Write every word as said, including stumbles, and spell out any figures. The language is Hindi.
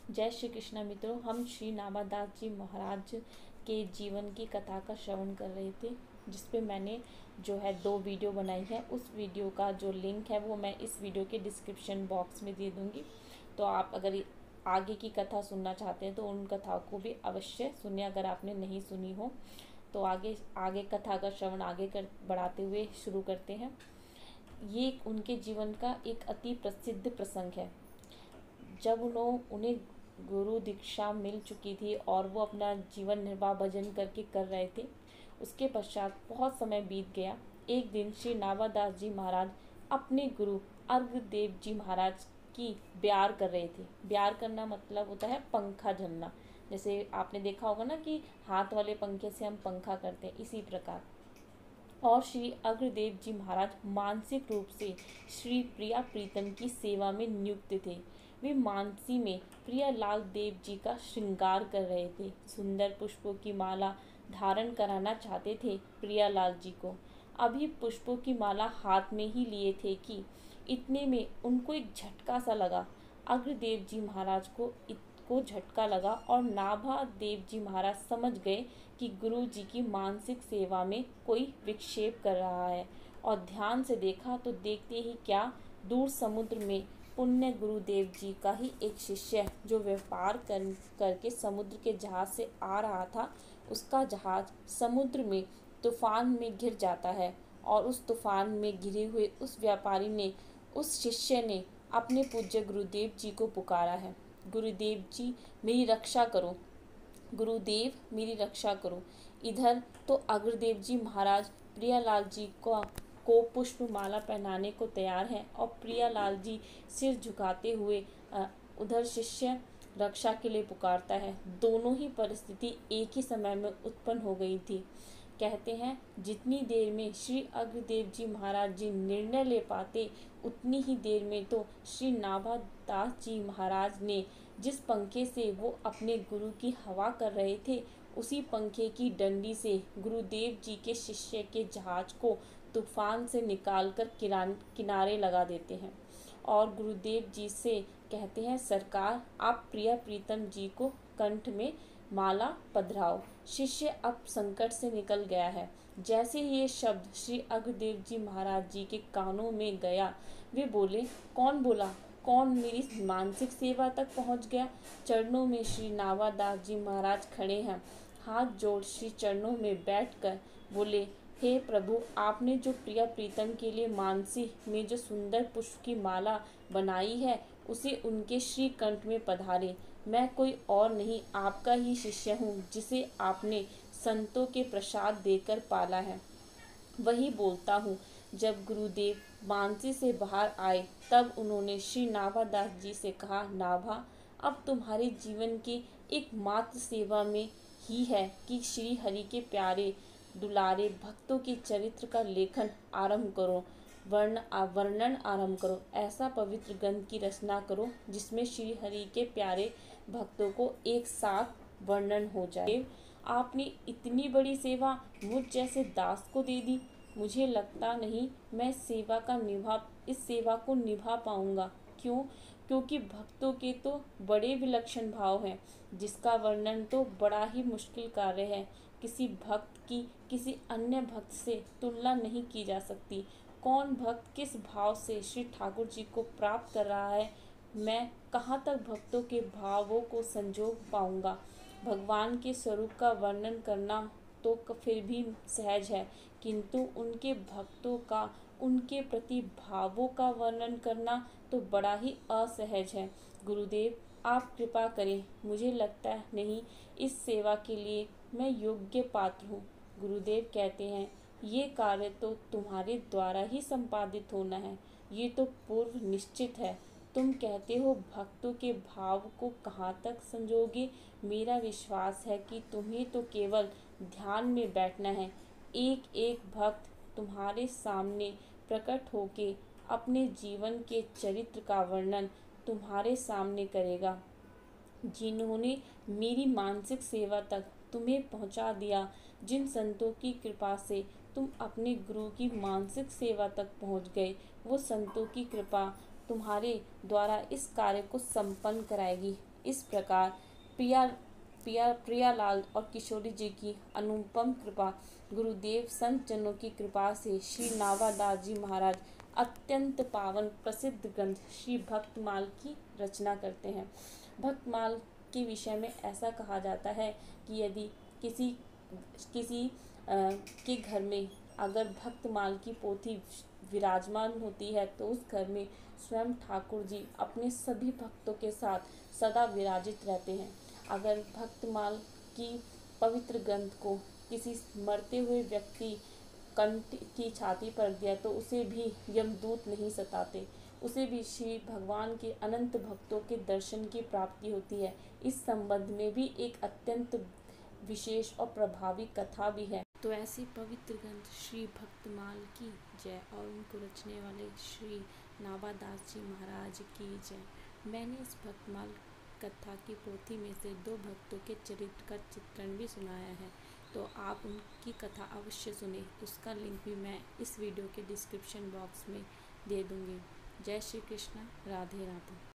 जय श्री कृष्ण मित्रों, हम श्री नाभादास जी महाराज के जीवन की कथा का श्रवण कर रहे थे, जिस पे मैंने जो है दो वीडियो बनाई है। उस वीडियो का जो लिंक है वो मैं इस वीडियो के डिस्क्रिप्शन बॉक्स में दे दूँगी। तो आप अगर आगे की कथा सुनना चाहते हैं तो उन कथाओं को भी अवश्य सुनिए, अगर आपने नहीं सुनी हो। तो आगे आगे कथा का श्रवण आगे कर बढ़ाते हुए शुरू करते हैं। ये उनके जीवन का एक अति प्रसिद्ध प्रसंग है। जब उन्हों उन्हें गुरु दीक्षा मिल चुकी थी और वो अपना जीवन निर्वाह भजन करके कर रहे थे, उसके पश्चात बहुत समय बीत गया। एक दिन श्री नाभादास जी महाराज अपने गुरु अर्घदेव जी महाराज की ब्यार कर रहे थे। ब्यार करना मतलब होता है पंखा झलना। जैसे आपने देखा होगा ना कि हाथ वाले पंखे से हम पंखा करते हैं, इसी प्रकार। और श्री अग्रदेव जी महाराज मानसिक रूप से श्री प्रिया प्रीतम की सेवा में नियुक्त थे। वे मानसी में प्रियालाल देव जी का श्रृंगार कर रहे थे। सुंदर पुष्पों की माला धारण कराना चाहते थे प्रियालाल जी को। अभी पुष्पों की माला हाथ में ही लिए थे कि इतने में उनको एक झटका सा लगा। अग्रदेव जी महाराज को को झटका लगा और नाभा देव जी महाराज समझ गए कि गुरु जी की मानसिक सेवा में कोई विक्षेप कर रहा है। और ध्यान से देखा तो देखते ही क्या, दूर समुद्र में पुण्य गुरुदेव जी का ही एक शिष्य जो व्यापार कर करके समुद्र के जहाज से आ रहा था, उसका जहाज समुद्र में तूफान में गिर जाता है। और उस तूफान में गिरे हुए उस व्यापारी ने, उस शिष्य ने अपने पूज्य गुरुदेव जी को पुकारा है, गुरुदेव जी मेरी रक्षा करो, गुरुदेव मेरी रक्षा करो। इधर तो अग्रदेव जी महाराज प्रियालाल जी को को पुष्प माला पहनाने को तैयार हैं और प्रियालाल जी सिर झुकाते हुए उधर शिष्य रक्षा के लिए पुकारता है। दोनों ही परिस्थिति एक ही समय में उत्पन्न हो गई थी। कहते हैं जितनी देर में श्री अग्रदेव जी महाराज जी निर्णय ले पाते, उतनी ही देर में तो श्री नाभादास जी महाराज ने जिस पंखे से वो अपने गुरु की हवा कर रहे थे, उसी पंखे की डंडी से गुरुदेव जी के शिष्य के जहाज को तूफान से निकालकर किनारे लगा देते हैं। और गुरुदेव जी से कहते हैं, सरकार आप प्रिया प्रीतम जी को कंठ में माला पधराओ, शिष्य अब संकट से निकल गया है। जैसे ये शब्द श्री अग्रदेव जी महाराज जी के कानों में गया, वे बोले, कौन बोला, कौन मेरी मानसिक सेवा तक पहुंच गया। चरणों में श्री नाभादास जी महाराज खड़े हैं, हाथ जोड़ श्री चरणों में बैठकर बोले, हे प्रभु, आपने जो प्रिया प्रीतम के लिए मानसी में जो सुंदर पुष्प की माला बनाई है, उसे उनके श्री कंठ में पधारे। मैं कोई और नहीं, आपका ही शिष्य हूँ, जिसे आपने संतों के प्रसाद देकर पाला है, वही बोलता हूँ। जब गुरुदेव मानसी से बाहर आए, तब उन्होंने श्री नाभादास जी से कहा, नाभा, अब तुम्हारे जीवन की एकमात्र सेवा में ही है कि श्री हरि के प्यारे दुलारे भक्तों के चरित्र का लेखन आरंभ करो, वर्ण वर्णन आरंभ करो। ऐसा पवित्र ग्रंथ की रचना करो जिसमें श्री हरि के प्यारे भक्तों को एक साथ वर्णन हो जाए। आपने इतनी बड़ी सेवा मुझ जैसे दास को दे दी। मुझे लगता नहीं मैं सेवा का निभा इस सेवा को निभा पाऊंगा। क्यों? क्योंकि भक्तों के तो बड़े विलक्षण भाव हैं, जिसका वर्णन तो बड़ा ही मुश्किल कार्य है। किसी भक्त की किसी अन्य भक्त से तुलना नहीं की जा सकती। कौन भक्त किस भाव से श्री ठाकुर जी को प्राप्त कर रहा है, मैं कहाँ तक भक्तों के भावों को संजो पाऊंगा। भगवान के स्वरूप का वर्णन करना तो फिर भी सहज है, किंतु उनके भक्तों का, उनके प्रति भावों का वर्णन करना तो बड़ा ही असहज है। गुरुदेव, आप कृपा करें, मुझे लगता नहीं इस सेवा के लिए मैं योग्य पात्र हूँ। गुरुदेव कहते हैं, ये कार्य तो तुम्हारे द्वारा ही संपादित होना है, ये तो पूर्व निश्चित है। तुम कहते हो भक्तों के भाव को कहाँ तक संजोगे। मेरा विश्वास है कि तुम्हें तो केवल ध्यान में बैठना है। एक एक भक्त तुम्हारे सामने प्रकट होके अपने जीवन के चरित्र का वर्णन तुम्हारे सामने करेगा। जिन्होंने मेरी मानसिक सेवा तक तुम्हें पहुंचा दिया, जिन संतों की कृपा से तुम अपने गुरु की मानसिक सेवा तक पहुंच गए, वो संतों की कृपा तुम्हारे द्वारा इस कार्य को संपन्न कराएगी। इस प्रकार प्रिया प्रिया प्रियालाल और किशोरी जी की अनुपम कृपा, गुरुदेव संत जनों की कृपा से श्री नावादास जी महाराज अत्यंत पावन प्रसिद्ध ग्रंथ श्री भक्तमाल की रचना करते हैं। भक्तमाल के विषय में ऐसा कहा जाता है कि यदि किसी किसी आ, के घर में अगर भक्तमाल की पोथी विराजमान होती है तो उस घर में स्वयं ठाकुर जी अपने सभी भक्तों के साथ सदा विराजित रहते हैं। अगर भक्तमाल की पवित्र ग्रंथ को किसी मरते हुए व्यक्ति कंठ की छाती पर दिया तो उसे भी यमदूत नहीं सताते, उसे भी श्री भगवान के अनंत भक्तों के दर्शन की प्राप्ति होती है। इस संबंध में भी एक अत्यंत विशेष और प्रभावी कथा भी है। तो ऐसी पवित्र ग्रंथ श्री भक्तमाल की जय और उनको रचने वाले श्री नावादास जी महाराज की जय। मैंने इस भक्तमाल कथा की पोथी में से दो भक्तों के चरित्र का चित्रण भी सुनाया है, तो आप उनकी कथा अवश्य सुने। उसका लिंक भी मैं इस वीडियो के डिस्क्रिप्शन बॉक्स में दे दूँगी। जय श्री कृष्ण, राधे राधे।